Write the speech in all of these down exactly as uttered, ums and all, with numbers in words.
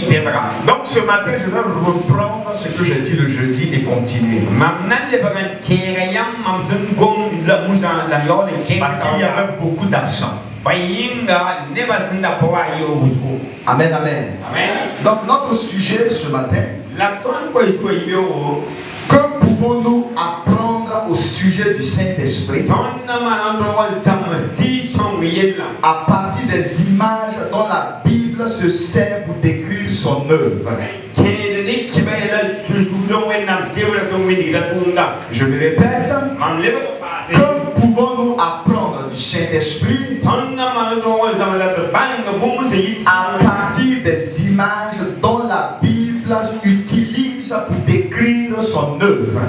Donc ce matin, je vais reprendre ce que j'ai dit le jeudi et continuer. Parce qu'il y avait beaucoup d'absents. Amen, amen. Amen. Donc notre sujet ce matin, que pouvons-nous apprendre au sujet du Saint-Esprit à partir des images dont la Bible se sert pour décrire son œuvre? Je me répète, que pouvons-nous apprendre du Saint-Esprit à partir des images dont la Bible utilise pour décrire son œuvre?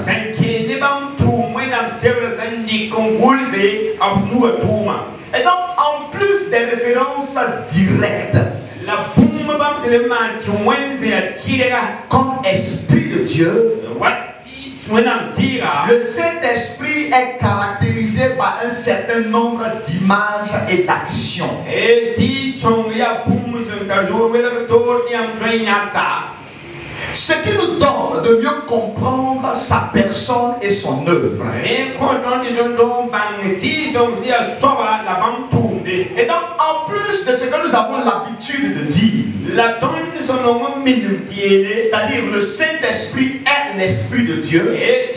Et donc, en plus des références directes, comme Esprit de Dieu, le Saint-Esprit est caractérisé par un certain nombre d'images et d'actions. Ce qui nous donne de mieux comprendre sa personne et son œuvre. Et donc, en plus de ce que nous avons l'habitude de dire, c'est-à-dire le Saint-Esprit est l'Esprit de Dieu,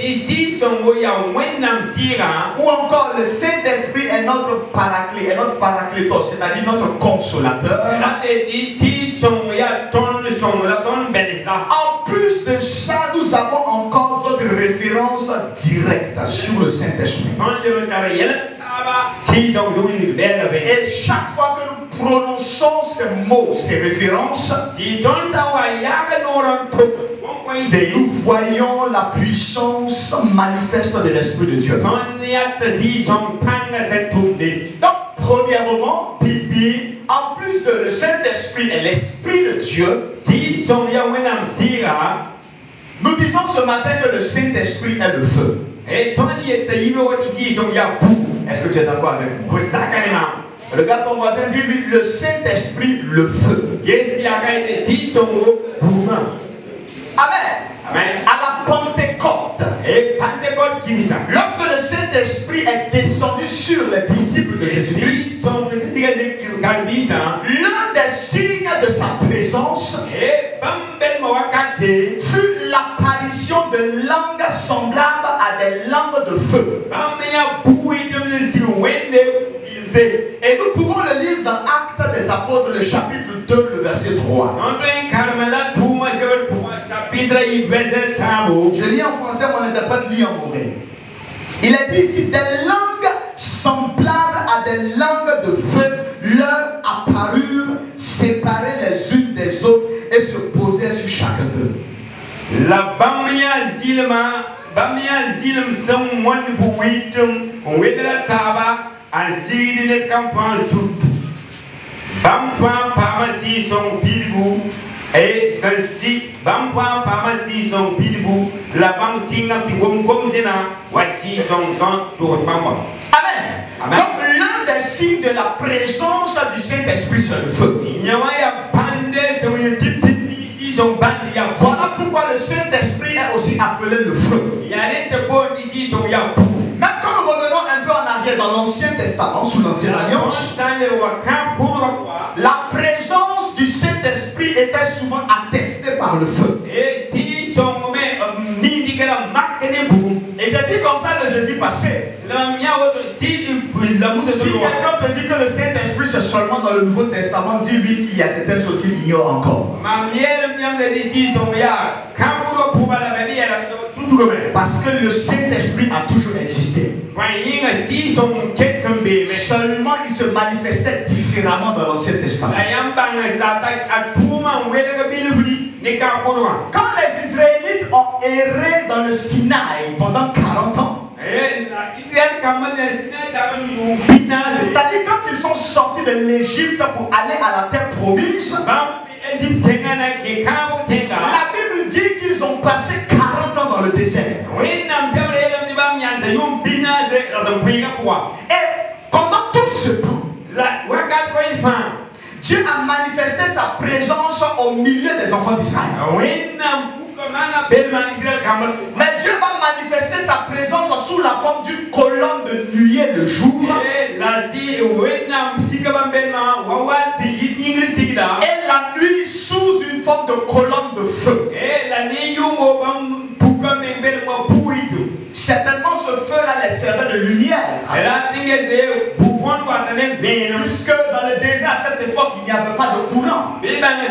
ou encore le Saint-Esprit est notre paraclet, est notre paraclétos, c'est-à-dire notre consolateur. En plus de ça, nous avons encore d'autres références directes sur le Saint-Esprit. Et chaque fois que nous prononçons ces mots, ces références, nous voyons la puissance manifeste de l'Esprit de Dieu. Donc, premièrement, en plus de le Saint-Esprit et l'Esprit de Dieu, nous disons ce matin que le Saint-Esprit est le feu. Est-ce que tu es d'accord avec moi? Regarde ton voisin, dis-lui le Saint-Esprit, le feu. Amen. Amen. À la Pentecôte, lorsque le Saint-Esprit est descendu sur les disciples de Jésus-Christ, l'un des signes de sa présence fut l'apparition de langues semblables à des langues de feu. Et nous pouvons le lire dans Actes des Apôtres, le chapitre deux, le verset trois. Je lis en français, mon interprète lit en mauvais. Il est dit ici, des langues semblables à des langues de feu leur apparurent, séparées les unes des autres et se posaient sur chacun d'eux. La bamia zilma, bamia zilm som mon buitum, on la taba, azil net kamfan sut. Bamfan pharmacie son pilbou. Et celle-ci, Bamfan pharmacie son pilbou, la bam singa tigom comme zena, voici son sang pour Bamba. Amen. Amen. Donc l'un des signes de la présence du Saint-Esprit sur le feu. Voilà pourquoi le Saint-Esprit est aussi appelé le feu. Même quand nous revenons un peu en arrière dans l'Ancien Testament, sous l'Ancienne Alliance, la présence du Saint-Esprit était souvent attestée par le feu. Et j'ai dit comme ça le jeudi passé. Si quelqu'un te dit que le Saint-Esprit c'est seulement dans le Nouveau Testament, dis-lui qu'il y a certaines choses qu'il ignore encore. Parce que le Saint-Esprit a toujours existé. Seulement il se manifestait différemment dans l'Ancien Testament. Quand les Israélites ont erré dans le Sinaï pendant quarante ans, c'est-à-dire quand ils sont sortis de l'Égypte pour aller à la terre promise, la Bible dit qu'ils ont passé quarante ans dans le désert. Et pendant tout ce temps, Dieu a manifesté sa sa présence au milieu des enfants d'Israël. Mais Dieu va manifester sa présence sous la forme d'une colonne de nuée le jour. Et la nuit sous une forme de colonne de feu. Certainement ce feu-là les servait de lumière. Puisque dans le désert à cette époque il n'y avait pas de courant. Et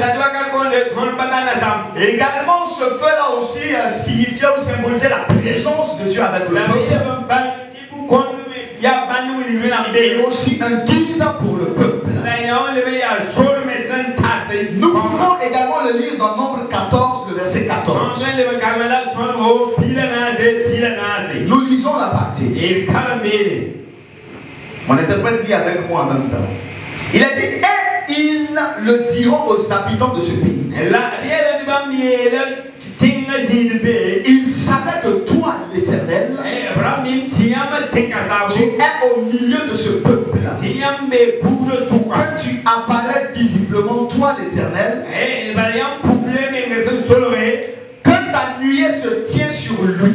également ce feu-là aussi euh, signifiait ou symbolisait la présence de Dieu avec le peuple. Et aussi un guide pour le peuple. Nous pouvons également le lire dans Nombre quatorze, le verset quatorze. Nous lisons la partie. Mon interprète lit avec moi en même temps. Il a dit, et ils le diront aux habitants de ce pays. Ils savaient que toi, l'Éternel, tu es au milieu de ce peuple. Que tu apparais visiblement, toi, l'Éternel. Que ta nuée se tient sur lui.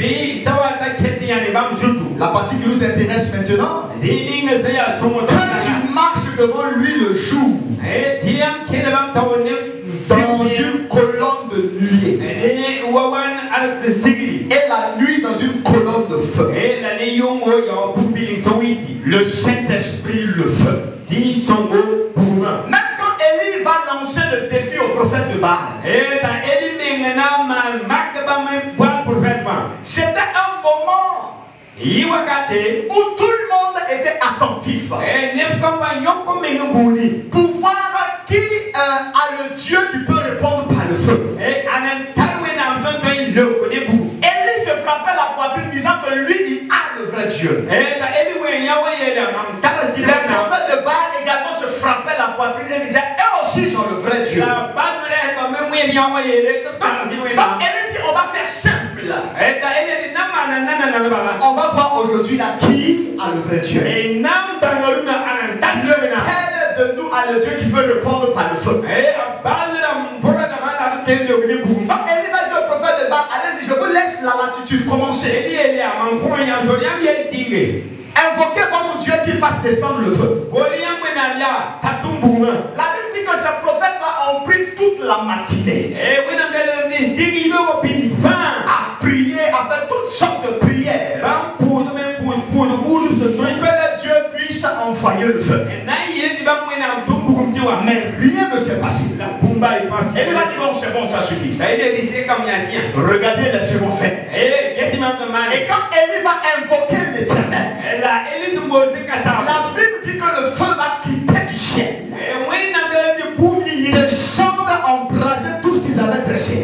La partie qui nous intéresse maintenant. Que tu marches devant lui le jour. Dans une colonne de nuée. Et la nuit dans une colonne de feu. Le Saint-Esprit le feu. Même quand Élie va lancer le défi au prophète de Baal, c'était un moment où tout le monde était attentif pour voir qui euh, a le Dieu qui peut répondre par le feu. Élie se frappait la poitrine disant que lui il a le vrai Dieu. Les prophètes de Baal également se frappaient la poitrine et disaient eux aussi ils ont le vrai Dieu. Donc Élie dit on va faire simple. On va voir aujourd'hui là qui a le vrai Dieu. Lequel de nous a le Dieu qui peut répondre par le feu. Donc Élie va dire au prophète de Baal, allez-y, je vous laisse la latitude, commencez. Invoquez votre Dieu qui fasse descendre le feu. La Bible dit que ces prophètes-là ont pris toute la matinée à prier, à faire toutes sortes de prières pour que le Dieu puisse envoyer le feu. Mais rien ne s'est passé. Et il va dire bon, c'est bon, ça suffit. Regardez le second fait. Et quand Élie va invoquer l'Éternel, la Bible dit que le feu va quitter du ciel, descendre, embraser tout ce qu'ils avaient dressé.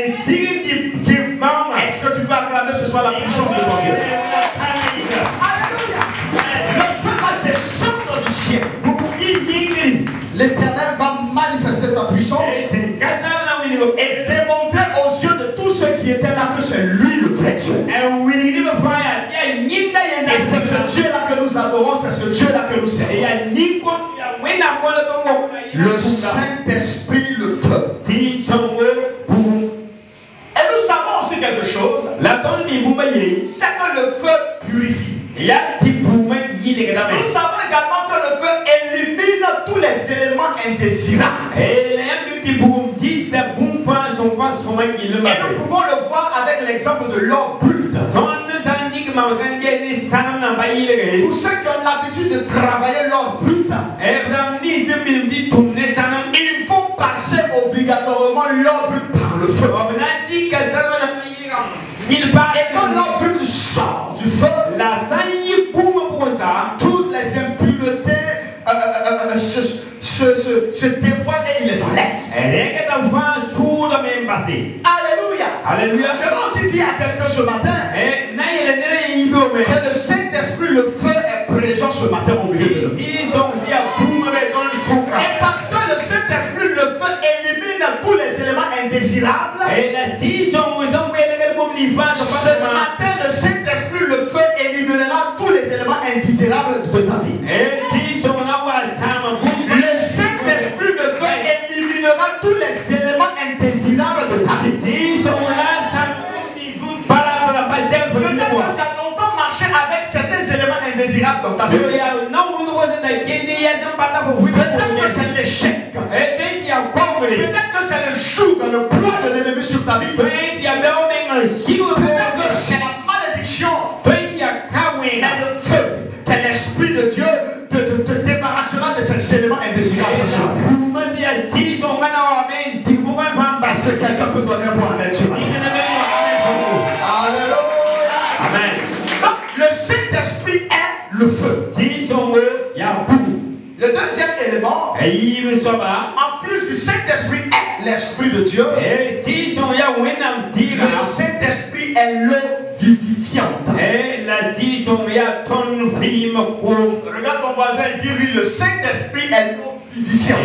Est-ce que tu peux acclamer ce soir la puissance de ton Dieu? Alléluia. Le feu va descendre du ciel. L'Éternel va manifester sa puissance et démontrer aux yeux de tous ceux qui étaient là que c'est lui le vrai Dieu. Et c'est ce Dieu-là que nous adorons, c'est ce Dieu-là que nous servons. Le Saint-Esprit, le feu. Et nous savons aussi quelque chose, c'est que le feu purifie. Nous savons également que le feu élimine tous les éléments indésirables. Et nous pouvons le voir avec l'exemple de l'or brut. Pour ceux qui ont l'habitude de travailler l'or brut, il faut passer obligatoirement l'or brut par le feu. Et quand l'or brut sort du feu, toutes les impuretés euh, euh, euh, se, se, se, se dévoilent et il les enlève. Alléluia. Alléluia. Je veux aussi dire à quelqu'un ce matin que le Saint-Esprit, le feu, est présent ce matin au milieu de nous. Et parce que le Saint-Esprit, le feu, élimine tous les éléments indésirables, ce matin, le Saint-Esprit, le feu, éliminera tous les éléments indésirables de ta vie. Le Saint-Esprit, le feu, éliminera grave dans ta vie. Peut-être que c'est l'échec. Peut-être que c'est le joug, le poids de l'ennemi sur ta vie. Peut-être que c'est la malédiction. Mais le feu, que l'Esprit de Dieu te, te, te débarrassera de ces éléments indésirables sur la terre. Est-ce que quelqu'un peut donner un bon amen sur la terre? Alléluia. Amen. Donc, le Saint-Esprit est le feu. Le deuxième élément, en plus du Saint-Esprit est l'Esprit de Dieu. Le Saint-Esprit est l'eau vivifiante. Regarde ton voisin et dis lui, le Saint-Esprit est l'eau vivifiante.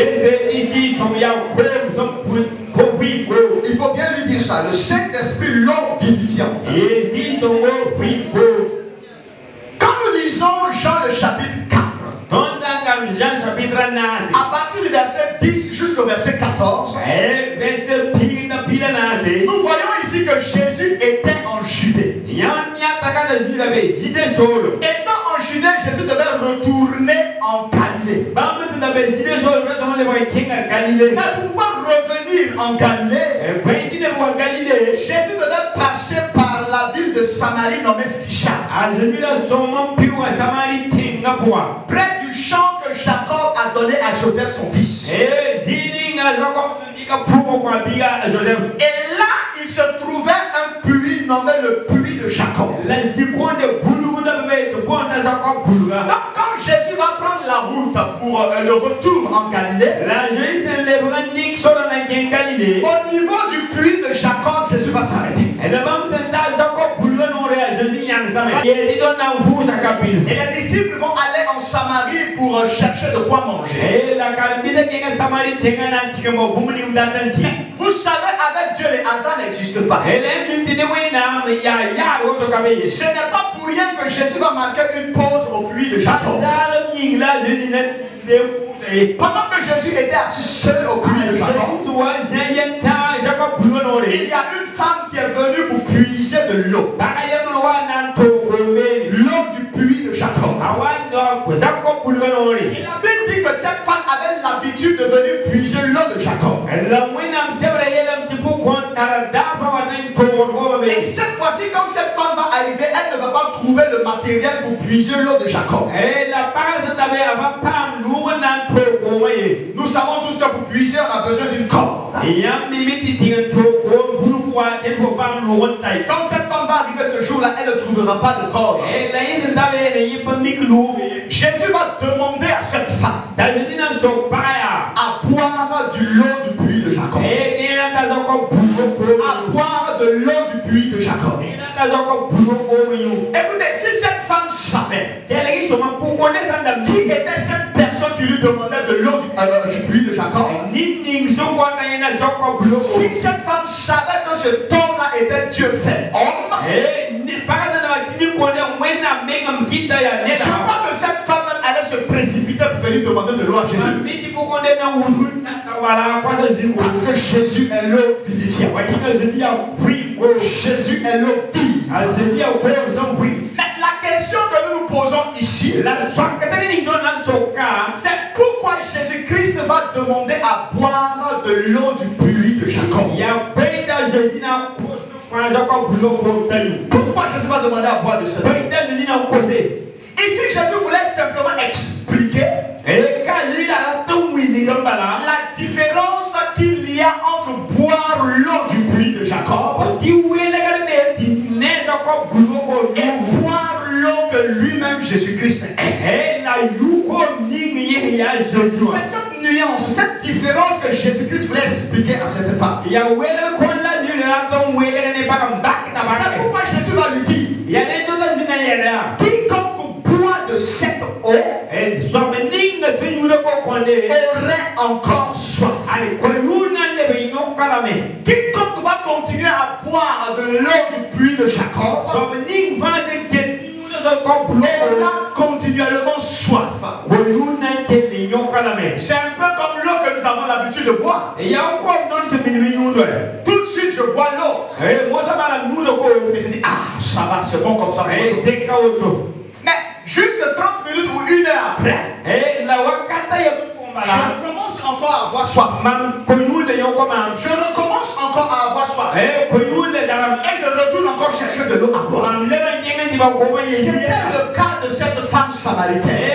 Il faut bien lui dire ça, le Saint-Esprit, l'eau vivifiante. Quand nous lisons Jean le chapitre quatre, à partir du verset dix jusqu'au verset quatorze, nous voyons ici que Jésus était en Judée. Étant en Judée, Jésus devait retourner en Galilée. Mais pour pouvoir revenir en Galilée, Jésus devait passer par la ville de Samarie nommée Sichar. Près du champ que Jacob a donné à Joseph son fils. Et là, il se trouvait un puits nommé le puits de Jacob. Donc quand Jésus va prendre la route pour euh, le retour en Galilée, au niveau du puits de Jacob, Jésus va s'arrêter. Et les disciples vont aller en Samarie pour euh, chercher de quoi manger. Vous savez, avec Dieu, les hasards n'existent pas. Ce n'est pas pour rien que Jésus va marquer une pause au puits de Jacob. Pendant que Jésus était assis seul au puits de Jacob, il y a une femme qui est venue pour puiser de l'eau. L'eau du puits de Jacob. Et la Bible dit que cette femme avait l'habitude de venir puiser l'eau de Jacob. Et cette fois-ci, quand cette femme va arriver, elle ne va pas trouver le matériel pour puiser l'eau de Jacob. Nous savons tous que pour puiser, on a besoin d'une corde. Quand cette femme va arriver ce jour-là, elle ne trouvera pas de corde. Jésus va demander à cette femme à boire de l'eau du puits de Jacob. À boire de l'eau du puits de Jacob. Écoutez, si cette femme savait qui était cette personne qui lui demandait de l'eau du, euh, du puits de Jacob, si cette femme savait que cet homme-là était Dieu fait homme, je crois que cette femme allait se précipiter pour venir demander de l'eau à Jésus. Parce que Jésus est l'eau vivifiante. Jésus est l'eau vie. Mais la question que nous nous posons ici, c'est pourquoi Jésus-Christ va demander à boire de l'eau du puits de Jacob. Pourquoi Jésus va demander à boire de cette eau? Ici, Jésus voulait simplement expliquer la différence qu'il y a entre boire l'eau du puits de Jacob et boire l'eau que lui-même Jésus-Christ est. C'est cette nuance, cette différence que Jésus-Christ voulait expliquer à cette femme. C'est pourquoi Jésus va lui dire, quiconque boit de cette eau aurait encore soif. Quiconque va continuer à boire de l'eau du puits de Jacob aura continuellement soif. C'est un peu comme l'eau que nous avons l'habitude de boire. Tout de suite je bois l'eau. Et je dis, ah ça va, c'est bon comme ça. Mais juste plus de trente minutes ou une heure après, je recommence encore à avoir soif. Je recommence encore à avoir soif. Et je retourne encore chercher de l'eau à boire. C'était le cas de cette femme samaritaine.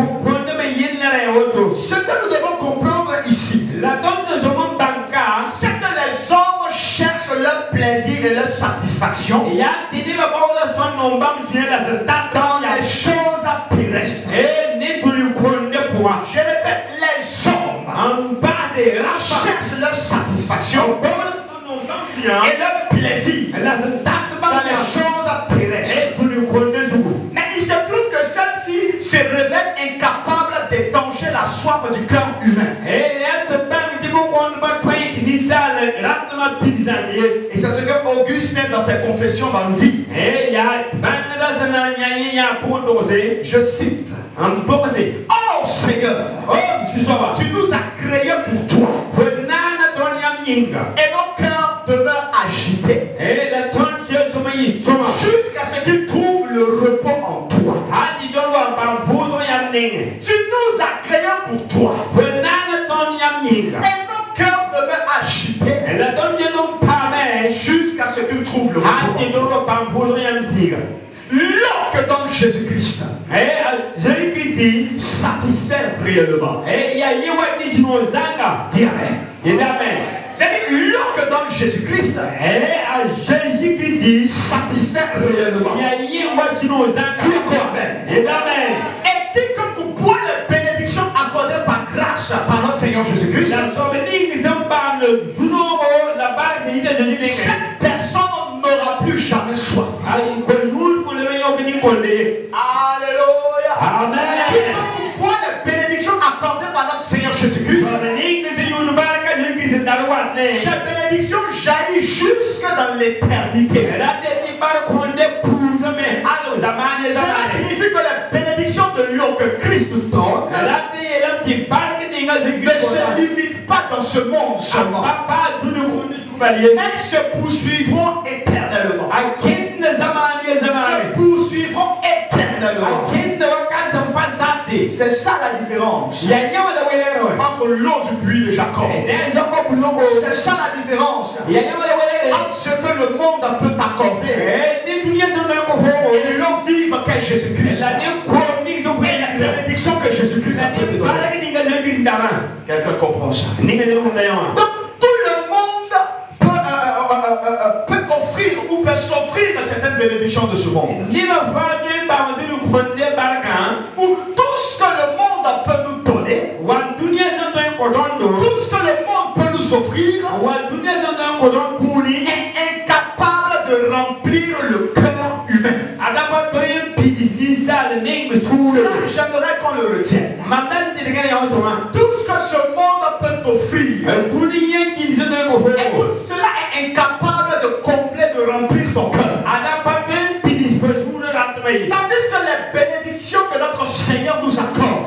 Ce que nous devons comprendre ici, c'est que les hommes cherchent leur plaisir et leur satisfaction dans les choses terrestres. Je répète, les hommes cherchent leur satisfaction et leur plaisir dans les choses terrestres. Mais il se trouve que celle-ci se révèle incapable d'étancher la soif du cœur humain. Et c'est ce que Augustin dans ses confessions va nous dire. Je cite: Oh Seigneur, tu nous as créés pour toi. Et nos cœurs demeurent agités jusqu'à ce qu'ils trouvent le repos en toi. Tu nous as créés pour toi. Et nos cœurs demeurent agités jusqu'à ce qu'ils trouvent le repos. L'eau que donne Jésus-Christ satisfait réellement. Dis amen. J'ai dit l'eau que donne Jésus-Christ satisfait réellement. Tu es quoi, amen? Et quiconque pour boire les bénédictions accordées par grâce par notre Seigneur Jésus-Christ, cette personne n'aura plus jamais soif. Alléluia. Amen. Quiconque pour boire les bénédictions accordées par notre Seigneur Jésus-Christ, cette bénédiction jaillit jusque dans l'éternité. Cela signifie que les bénédictions de l'eau que Christ donne ne se limitent pas dans ce monde seulement. Elles se poursuivront éternellement. Se poursuivront éternellement. C'est ça la différence entre l'eau du puits de Jacob. C'est ça la différence entre ce que le monde peut t'accorder et l'eau vive qu'est Jésus-Christ. La bénédiction que Jésus-Christ a peut te donner. Quelqu'un comprend ça? Donc tout le monde peut, euh, euh, euh, euh, peut offrir ou peut s'offrir certaines bénédictions de ce monde. Ou tout ce que le monde peut nous donner, tout ce que le monde peut nous offrir, est incapable de remplir le cœur humain. Ça, j'aimerais qu'on le retienne. Tout ce que ce monde peut t'offrir, écoute, cela est incapable de combler, de remplir ton cœur. Tandis que les bénédictions que notre Seigneur nous accorde,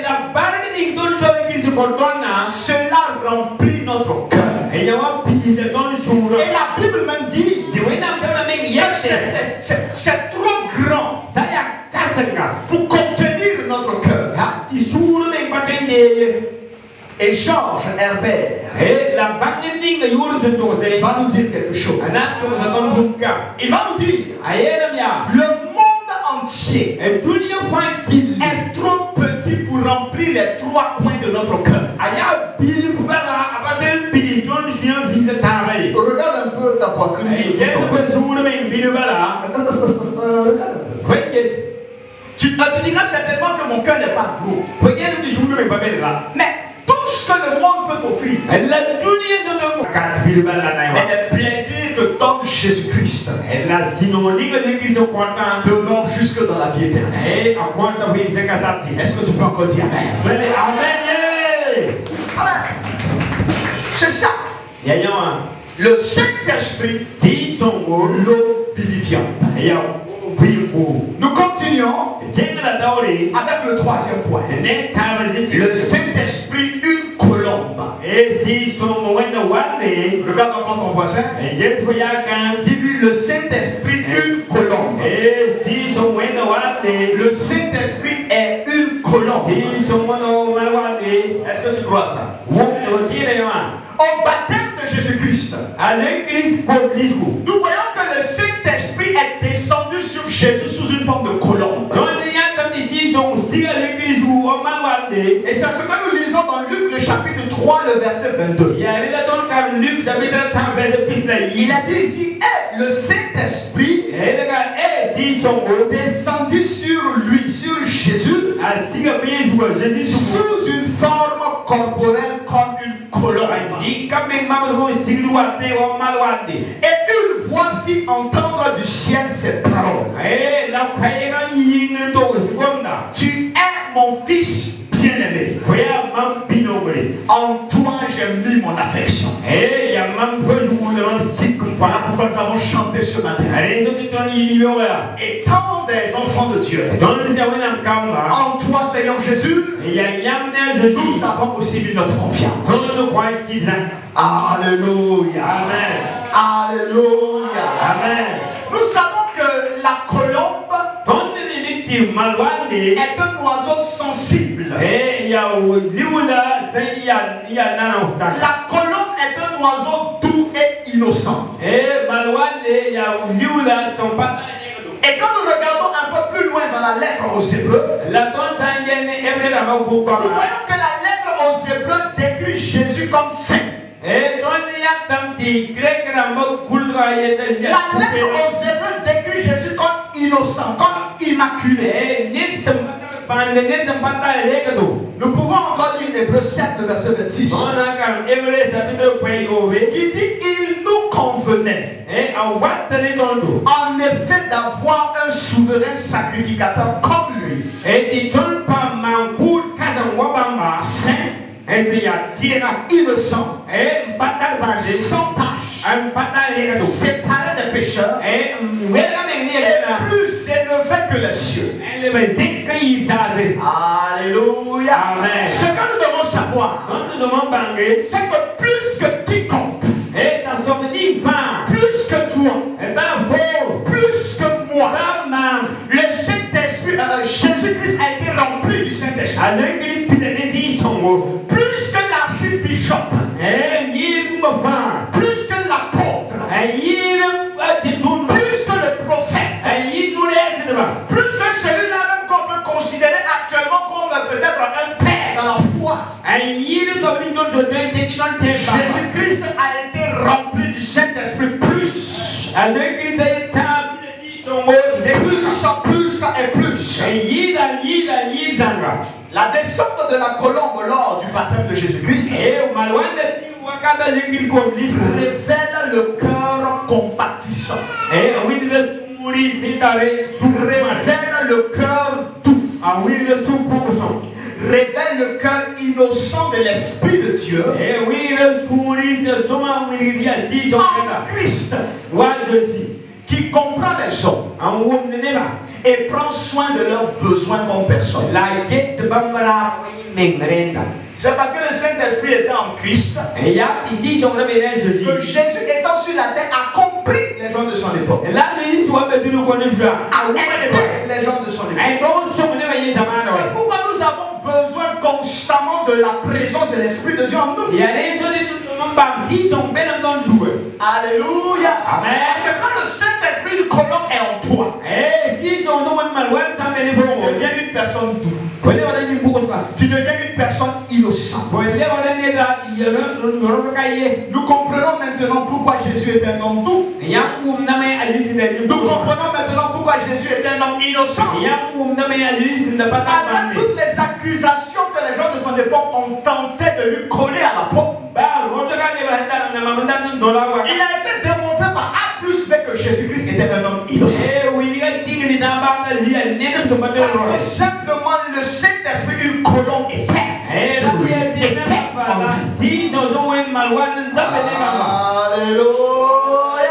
cela remplit notre cœur. Et la Bible même dit que c'est trop grand pour contenir notre cœur. Et Georges Herbert va nous dire quelque chose. Il va nous dire: le monde entier est trop petit pour remplir les trois coins de notre cœur. Regarde un peu ta poitrine. Tu, tu diras certainement que mon cœur n'est pas gros. Mais tout ce que le monde peut t'offrir, et les plaisirs que donne Jésus-Christ, demeurent jusque dans la vie éternelle. Est-ce que tu peux encore dire amen? Amen. C'est ça. Le Saint-Esprit, l'eau vivifiante. Nous continuons avec le troisième point. Le Saint-Esprit, une colombe. Regarde encore ton voisin. Dis-lui: le Saint-Esprit, une colombe. Le Saint-Esprit, Jésus-Christ. Nous voyons que le Saint-Esprit est descendu sur Jésus sous une forme de colombe. Et c'est ce que nous lisons dans Luc le chapitre trois, le verset vingt-deux. Il a dit ici, et le Saint-Esprit descendit sur lui, sur Jésus, sous une forme corporelle comme une colombe. Et une voix fit entendre du ciel ces paroles. Tu es mon fils bien-aimé. En toi j'ai mis mon affection. Voilà pourquoi nous avons chanté ce matin. Étant des enfants de Dieu, en toi Seigneur Jésus, nous avons aussi mis notre confiance. Alléluia. Amen. Alléluia. Amen. Nous savons que la colombe est un oiseau sensible. La colombe est un oiseau doux et innocent. Et quand nous regardons un peu plus loin dans la lettre aux Hébreux, nous voyons que la lettre aux Hébreux décrit Jésus comme saint. La lettre aux Hébreux décrit Jésus comme innocent, comme immaculé. Nous pouvons encore lire Hébreux sept, le verset vingt-six, qui dit il nous convenait en effet d'avoir un souverain sacrificateur comme lui, saint, innocent, sans tâche, séparé des pécheurs et plus élevé que les cieux. Alléluia. Amen. Ce que nous devons savoir, c'est que plus que quiconque, plus que toi, plus que moi, le Saint-Esprit, euh, Jésus-Christ a été rempli du Saint-Esprit. Plus que l'archibishop, plus que l'apôtre, plus que le prophète, plus que celui-là même qu'on peut considérer actuellement comme peut-être un père dans la foi. Jésus-Christ a été rempli du Saint-Esprit plus. Plus, plus et plus. La descente de la colombe lors du baptême de Jésus-Christ révèle le cœur compatissant. Révèle le cœur doux. Révèle le cœur innocent de l'Esprit de Dieu en Christ, qui comprend les hommes et prend soin de leurs besoins comme personne. C'est parce que le Saint-Esprit était en Christ que Jésus étant sur la terre a compris les gens de son époque, a aidé les gens de son époque. C'est pourquoi nous avons besoin constamment de la présence de l'Esprit de Dieu en nous. Alléluia. Amen. Parce que quand le Saint-Esprit du colombe est en toi, tu deviens une personne douce. Tu deviens une personne innocente. Nous comprenons maintenant pourquoi Jésus est un homme doux. Nous comprenons maintenant pourquoi Jésus est un homme innocent. Après toutes les accusations que les gens de son époque ont tenté de lui coller à la peau, il a été démontré par A plus B que Jésus-Christ était un homme innocent. Parce que simplement le Saint-Esprit, une colombe est paix. Alléluia.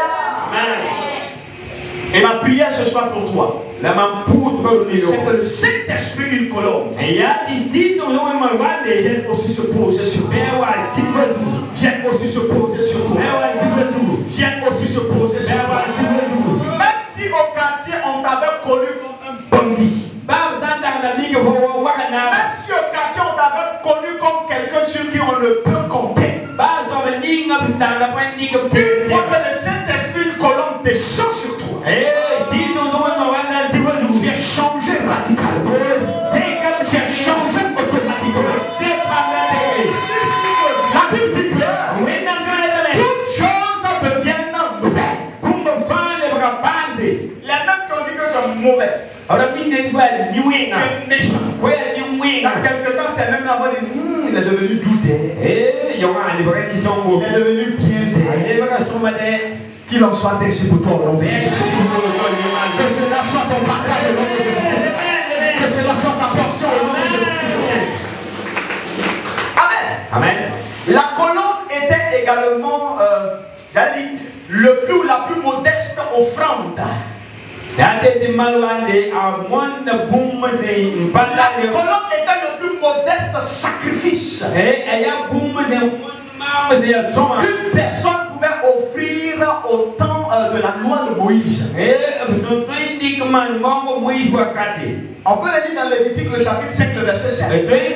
Et ma prière ce soir pour toi, c'est que le Saint-Esprit, une colombe, vienne aussi se poser sur toi. Vienne aussi se poser sur toi. Vienne aussi se poser sur toi. Même si au quartier on t'avait connu comme un bandit, même si au quartier on t'avait connu comme quelqu'un sur qui on ne peut compter, Une fois que le Saint-Esprit, une colonne descend sur toi, tu es changé radicalement. Tu es changé automatiquement. La Bible dit que toutes choses deviennent nouvelles. Les mêmes qui ont dit que tu es mauvais, tu es méchant. Dans quelques temps, c'est même là-bas, il est devenu douté. Il est devenu bien d'air. Qu'il en soit ainsi pour toi au nom de Jésus-Christ. Que cela soit ton partage au nom de Jésus-Christ. Que cela soit ta portion au nom de Jésus-Christ. Amen. Amen. La colonne était également, euh, j'allais dire, le plus ou la plus modeste offrande. La colonne était le plus modeste sacrifice qu'une personne pouvait offrir au temps euh, de la loi de Moïse. On peut le dire dans Lévitique, le chapitre cinq, le verset sept.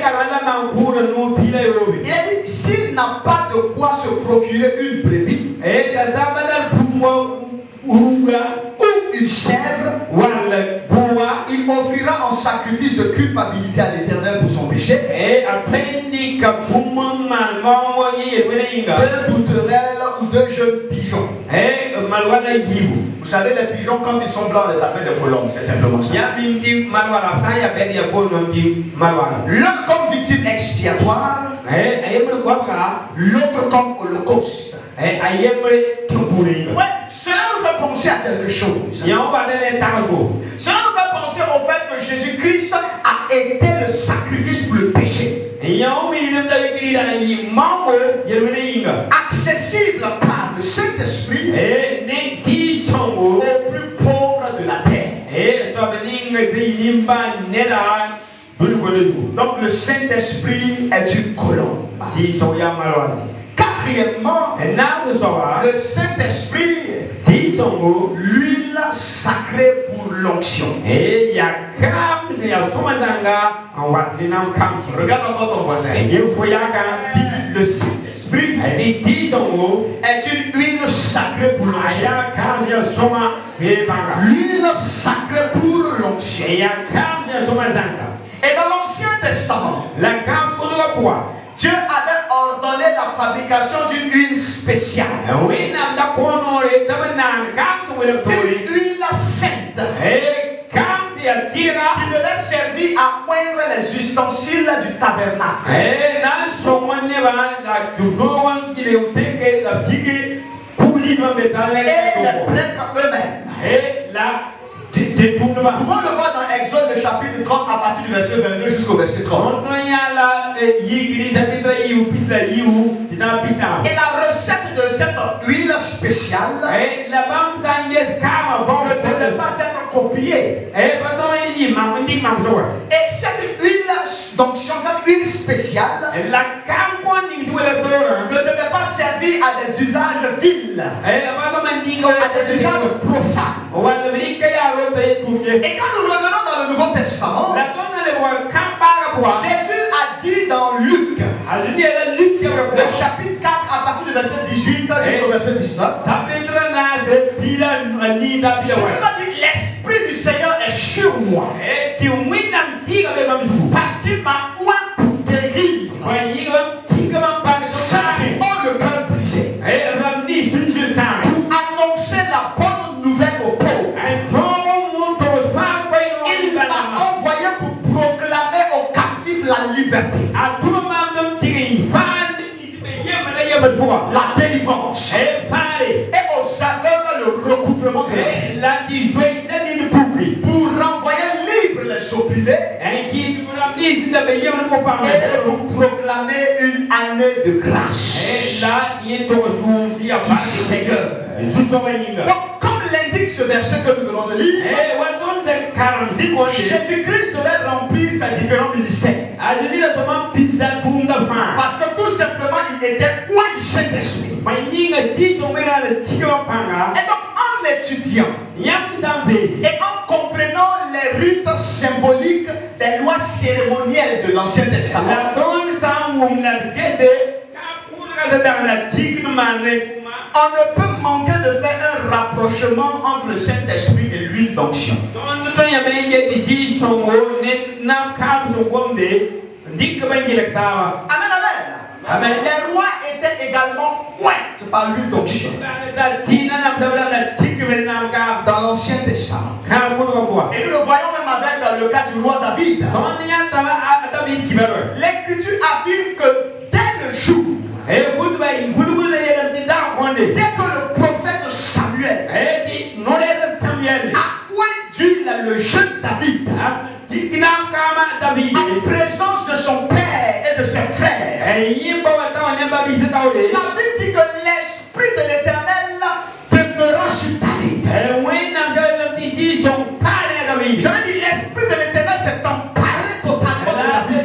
Il a dit, s'il n'a pas de quoi se procurer une brebis ou une chèvre, il offrira en sacrifice de culpabilité à l'Éternel pour son péché deux douterelles ou deux jeunes pigeons. Vous savez, les pigeons, quand ils sont blancs, on les appelle des colombes, c'est simplement ça. L'un comme victime expiatoire, l'autre comme holocauste. Ouais, cela nous fait penser à quelque chose. Cela nous fait penser au fait que Jésus-Christ a été le sacrifice pour le péché. Accessible par le Saint-Esprit aux plus pauvres de la terre. Donc le Saint-Esprit est une colombe. Quatrièmement, le Saint-Esprit, l'huile sacrée pour l'onction. Regarde encore ton voisin. Dis, le Saint-Esprit est une huile sacrée pour l'onction. L'huile sacrée pour l'onction. Et dans l'Ancien Testament, Dieu avait ordonné la fabrication d'une huile spéciale. Une huile sainte qui devait servir à oindre les ustensiles du tabernacle. Et les prêtres eux-mêmes. Nous pouvons le voir dans Exode, le chapitre trente, à partir du verset vingt-deux jusqu'au verset trente. Et la recette de cette huile spéciale ne devait pas être copiée. Et cette huile d'onction, cette huile spéciale, ne devait pas servir à des usages vils, à des usages profanes. Et quand nous revenons dans le Nouveau Testament, Jésus a dit dans Luc, le chapitre quatre, à partir du verset dix-huit jusqu'au verset dix-neuf, Jésus a dit, l'Esprit du Seigneur est sur moi, parce qu'il m'a oint pour guérir ceux qui ont le cœur brisé, pour annoncer la bonne nouvelle aux pauvres. Il m'a envoyé pour proclamer aux captifs la liberté, la délivrance, et aux aveugles le recouvrement de la vie, pour renvoyer libres les opprimés et pour proclamer une année de grâce du Seigneur. Donc, comme l'indique ce verset que nous venons de lire, Jésus-Christ devait remplir ses différents ministères. Parce que tout simplement, il était loin du Saint-Esprit. Et donc, en étudiant et en comprenant les rites symboliques des lois cérémonielles de l'Ancien Testament, On ne peut manquer de faire un rapprochement entre le Saint-Esprit et l'huile d'onction. Amen, amen. Amen. Les rois étaient également ouverts par l'huile d'onction. Dans l'Ancien Testament. Et nous le voyons même avec le cas du roi David. L'Écriture affirme que dès le jour, dès que le prophète Samuel a oint d'huile le jeune David, en présence de son père et de ses frères, la Bible dit que l'Esprit de l'Éternel demeura sur David. Je veux dire, l'Esprit de l'Éternel s'est emparé totalement de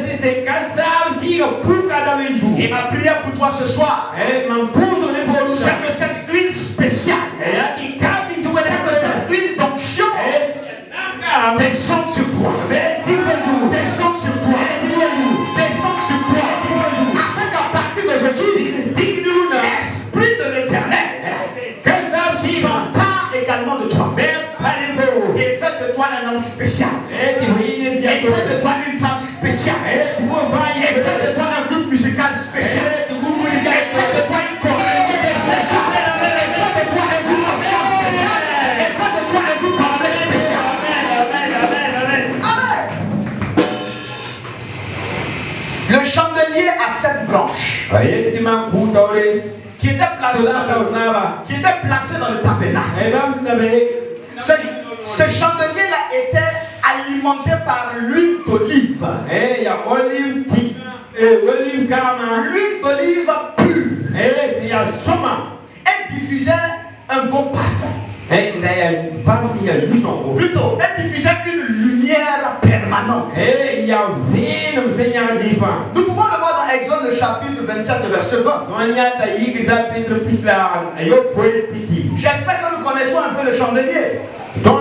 David. Et ma prière pour toi ce soir, c'est que cette huile spéciale, c'est que cette huile d'onction descende sur toi. Descende sur toi. Descende sur toi. Afin qu'à partir d'aujourd'hui, l'Esprit de l'Éternel s'empare également de toi. Et fait de toi un homme spécial. Et fait de toi une femme spéciale. Et fait de toi un groupe musical spécial. Et fait de toi une communauté spéciale. Et fait de toi un groupe spécial. Et fait de toi un groupe parlé spécial. Amen. Le chandelier a sept branches qui était placé dans le, qui était placé dans le tabernacle. Ce, ce chandelier-là était alimenté par l'huile d'olive. L'huile d'olive pure. Elle diffusait un bon parfum. Plutôt, elle diffusait une lumière permanente. Nous pouvons le voir dans Exode le chapitre vingt-sept, verset vingt. J'espère que nous connaissons un peu le chandelier. C'est un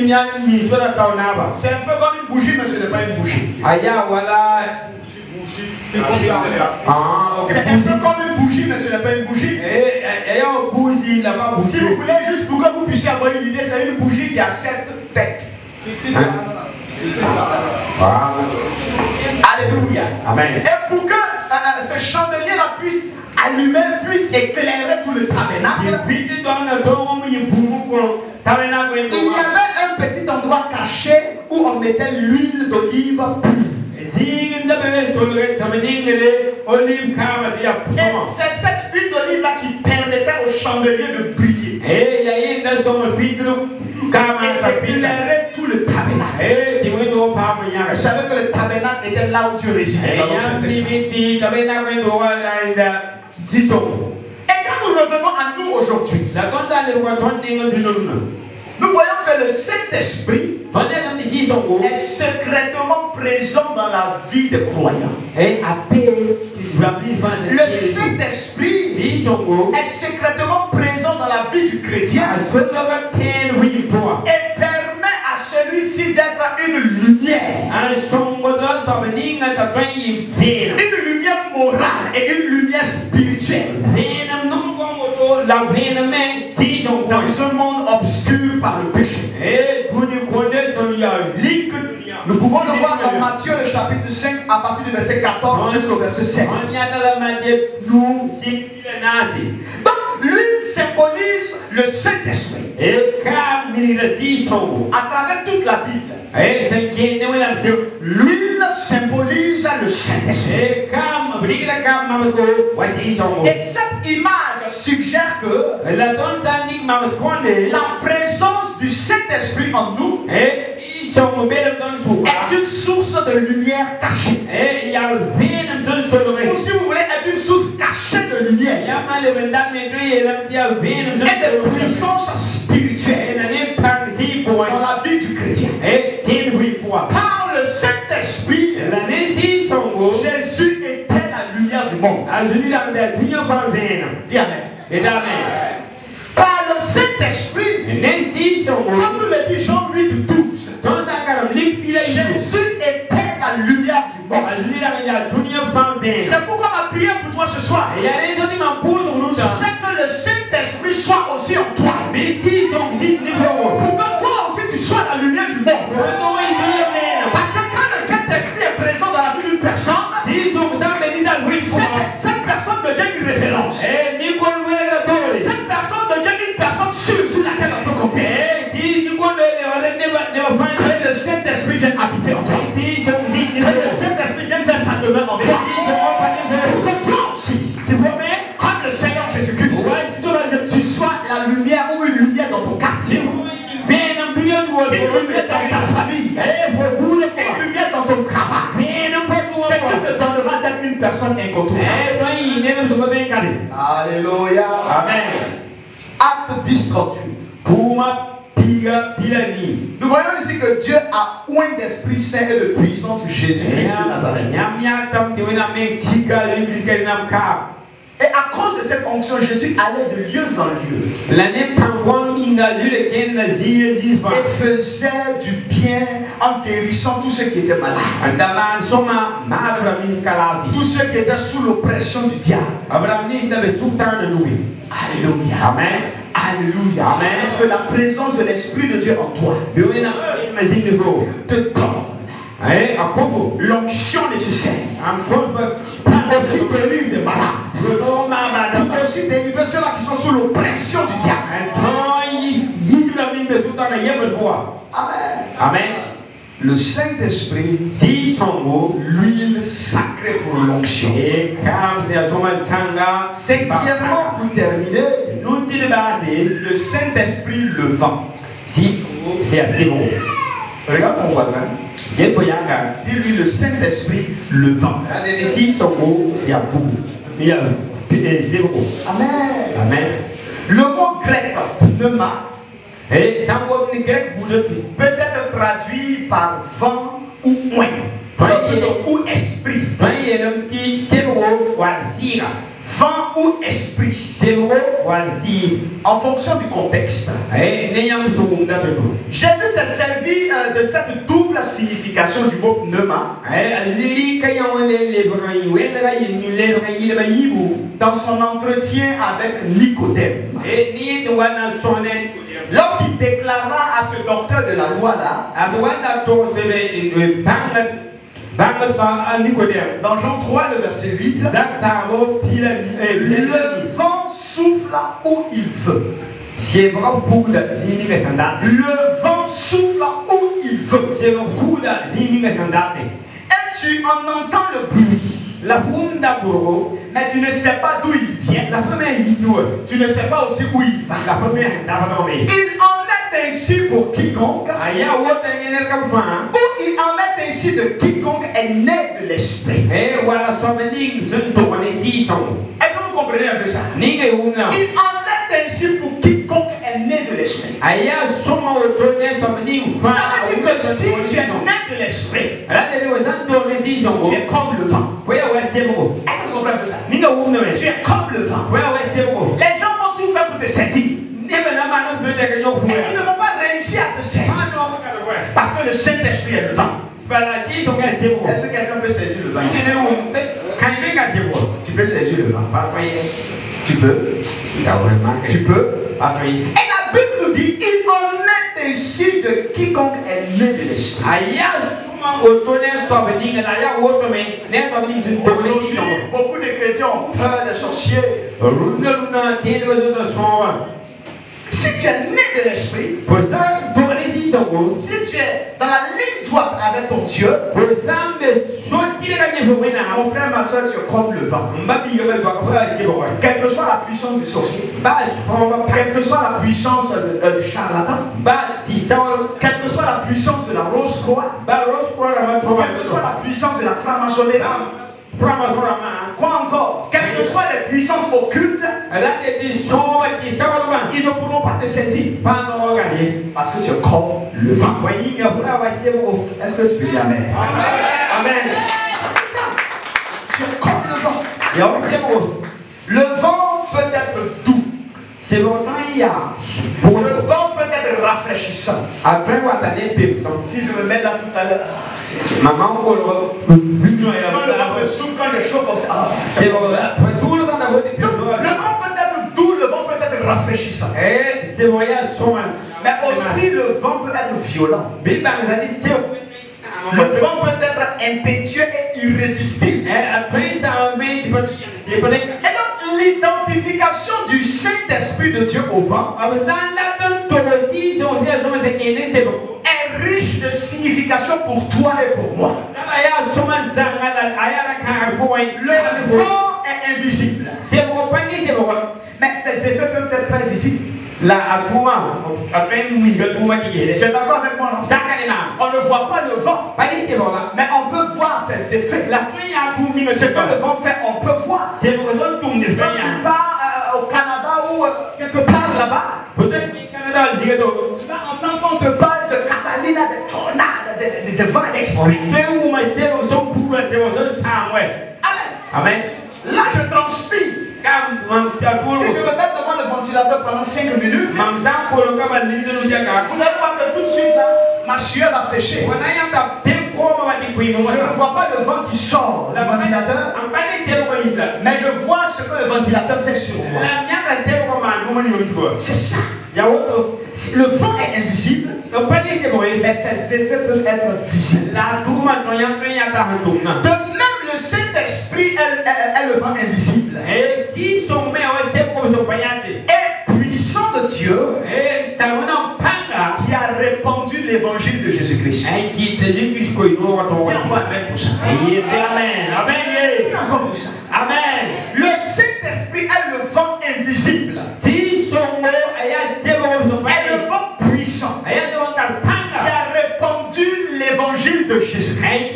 peu comme une bougie, mais ce n'est pas une bougie. C'est un peu comme une bougie, mais ce n'est pas une bougie. Si vous voulez, juste pour que vous puissiez avoir une idée, c'est une bougie qui a sept têtes. Alléluia. Amen. Et pour que euh, ce chandelier-là puisse allumer, puisse éclairer tout le tabernacle, il y avait un petit endroit caché où on mettait l'huile d'olive pure. Et c'est cette huile d'olive-là qui permettait au chandelier de briller. Et d'éclairer tout le tabernacle. Vous savez que le tabernacle était là où Dieu résidait. Et quand nous revenons à nous aujourd'hui, nous voyons que le Saint-Esprit est secrètement présent dans la vie des croyants. Le Saint-Esprit est secrètement présent dans la vie du chrétien et permet à celui-ci d'être une lumière. Une lumière morale et une lumière spirituelle. Dans un monde obscur par le péché. Nous pouvons le voir dans Matthieu le chapitre cinq à partir du verset quatorze jusqu'au verset sept. Donc l'huile symbolise le Saint-Esprit. À travers toute la Bible, l'huile symbolise le Saint-Esprit. Et cette image suggère que la présence du Saint-Esprit en nous est une source de lumière cachée. Ou si vous voulez, est une source cachée de lumière. Et de puissance spirituelle dans la vie du chrétien. Par le Saint-Esprit, Jésus était la lumière du monde. Dis amen. Par le Saint-Esprit, comme nous le dit Jean huit douze, Jésus était la lumière du monde. C'est pourquoi ma prière pour toi ce soir, c'est que le Saint-Esprit soit aussi en toi. Pour que toi aussi tu sois la lumière du monde. Parce que quand le Saint-Esprit est présent dans la vie d'une personne, cette, cette personne devient une référence. Cette personne devient une personne sûre sur laquelle on peut compter. Que le Saint-Esprit vienne habiter en toi. Que le Saint-Esprit vienne faire sa demeure en toi. Que toi aussi, comme le Seigneur Jésus-Christ, tu sois la lumière ou une lumière dans ton quartier. Une lumière dans ta famille. Une lumière dans ton travail. C'est que te donnera d'être une personne incontournable. Alléluia. Amen. Acte dix, trente-huit. Nous voyons ici que Dieu a oint d'Esprit Saint et de puissance sur Jésus-Christ de Nazareth. Et à cause de cette onction, Jésus allait de lieu en lieu et faisait du bien en guérissant tous ceux qui étaient malades, tous ceux qui étaient sous l'oppression du diable. Alléluia. Amen. Alléluia. Amen. Que la présence de l'Esprit de Dieu en toi te donne l'onction nécessaire pour aussi guérir des malades, pour aussi délivrer ceux-là qui sont sous l'oppression du diable. Amen. Amen. Le Saint-Esprit, l'huile sacrée pour l'onction. Cinquièmement, pour terminer, le Saint-Esprit le vent. Regarde ton voisin. Dis-lui le Saint-Esprit le vent. Amen. Amen. Le mot grec pneuma peut être traduit par vent ou oint ou esprit. Vent ou esprit. En fonction du contexte. Jésus s'est servi euh, de cette double signification du mot pneuma dans son entretien avec Nicodème. Lorsqu'il déclara à ce docteur de la loi là, dans Jean trois, le verset huit, le vent souffle où il veut. Le vent souffle où il veut. Et tu en entends le bruit. Mais tu ne sais pas d'où il vient. Tu ne sais pas aussi où il va. Il en est ainsi pour quiconque. Ou il en est ainsi de quiconque est né de l'esprit. Est-ce que vous comprenez un peu ça? Il en est ainsi pour quiconque est né de l'esprit. Ça veut dire que si tu es né de l'esprit, tu es comme le vent. Est-ce que vous comprenez un peu ça? Tu es comme le vent. Les gens vont tout faire pour te saisir. Et ils ne vont pas réussir à te saisir. Parce que le Saint-Esprit est le vent. Est-ce que quelqu'un peut saisir le vent? Tu peux saisir le vent. Tu peux. Tu peux. Et la Bible nous dit, il en est ainsi de quiconque est né de l'esprit. Aujourd'hui, beaucoup de chrétiens ont peur des sorciers. Si tu es né de l'esprit, si tu es dans la ligne droite avec ton Dieu, mon frère, ma soeur, tu es comme le vent. Quelle que soit la puissance du sorcier, quelle que soit la puissance du charlatan, quelle que soit la puissance de la rose croix, quelle que soit la puissance de la franc-maçonnerie, quoi encore, quelles que soient les puissances occultes, ils ne pourront pas te saisir. Parce que tu es comme le vent. Est-ce que tu peux dire Amen? Amen. C'est ça. Tu es comme le vent. Le vent peut être doux. Le vent peut être rafraîchissant. Si je me mets là tout à l'heure, le souffle, quand je chauffe comme ça. Ah, c'est bon, tout le temps d'avoir des le vent peut être doux, le vent peut être rafraîchissant. Et c'est bon, il y a son. Mais aussi le vent peut être violent. Le vent peut être impétueux et irrésistible. Et donc l'identification du Saint-Esprit de Dieu au vent est riche de signification pour toi et pour moi. Le vent est invisible. Mais ses effets peuvent être très visibles. Tu es d'accord avec moi, non? On ne voit pas le vent, mais on peut voir ses effets. Ce que le vent fait, on peut voir. Quand tu pars euh, au Canada ou euh, quelque part là-bas, tu vas entendre qu'on te parle de Catalina, de tornades, de, de, de vent extrême. Amen. Là, je transpire. Si je me mets devant le ventilateur pendant cinq minutes, vous allez voir que tout de suite, là, ma sueur va sécher. Je ne vois pas le vent qui sort du ventilateur, mais je vois ce que le ventilateur fait sur moi. C'est ça. Le vent est invisible, mais ses effets peuvent être visibles. De même, le Saint-Esprit est, est, est le vent invisible. Et puissant de Dieu qui a répandu l'évangile de Jésus-Christ. Amen. Le Saint-Esprit est le vent invisible. Et le vent puissant qui a répandu l'évangile de Jésus-Christ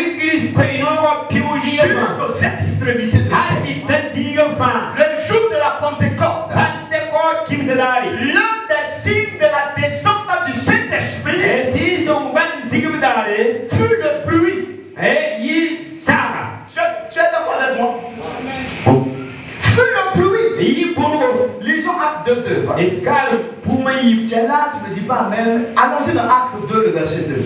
jusqu'aux extrémités de la terre. Le jour de la Pentecôte, l'un des signes de la descente du Saint-Esprit fut le bruit. Tu, tu es d'accord avec moi? Fut le bruit. Lisons Acte deux deux. Tu es là, tu ne me dis pas Amen. Allons-y dans Acte deux, le verset deux.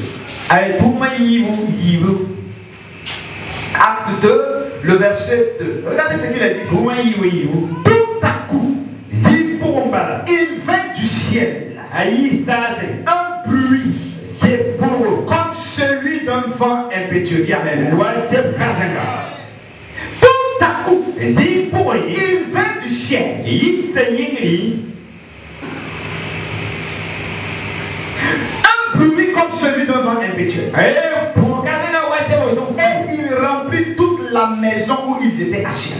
Acte deux, le verset deux. Regardez ce qu'il a dit. Tout à coup, il vint du ciel un bruit comme celui d'un vent impétueux. Dis Amen. Tout à coup, il vint du ciel un bruit comme celui d'un vent impétueux. Et il remplit toute la maison où ils étaient assis.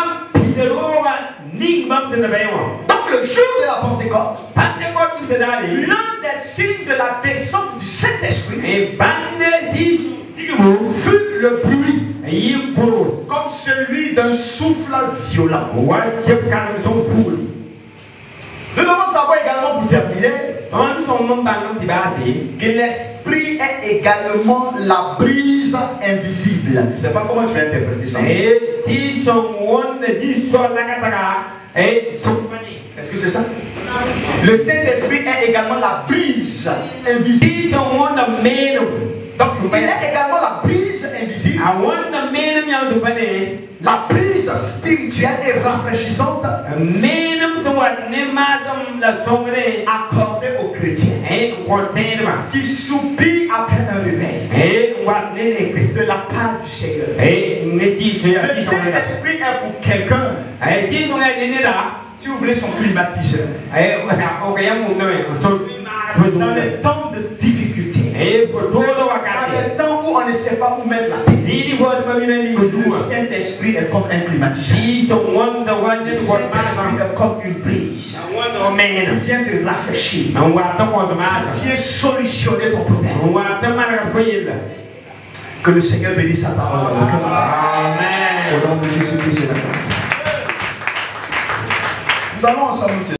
Donc le jour de la Pentecôte, l'un des signes de la descente du Saint-Esprit fut le bruit comme celui d'un souffle violent. Nous devons savoir également, pour terminer, que l'esprit est également la brise invisible. Je ne sais pas comment tu vas interpréter ça. Est-ce que c'est ça? Le Saint-Esprit est également la brise invisible. Donc il est également la brise invisible. La brise spirituelle et rafraîchissante accordée aux chrétiens qui soupirent après un réveil de la part du Seigneur. Le Saint-Esprit est pour quelqu'un. Si vous voulez son climatiseur dans les temps de difficulté, dans les temps où on ne sait pas où mettre la tête, le Saint-Esprit est comme un climatiseur. Le Saint-Esprit est comme une brise. Il vient te rafraîchir. Il vient solutionner ton problème. Que le Seigneur bénisse sa parole dans le cœur. Amen. Au nom de Jésus-Christ de Nazareth. Nous allons ensemble.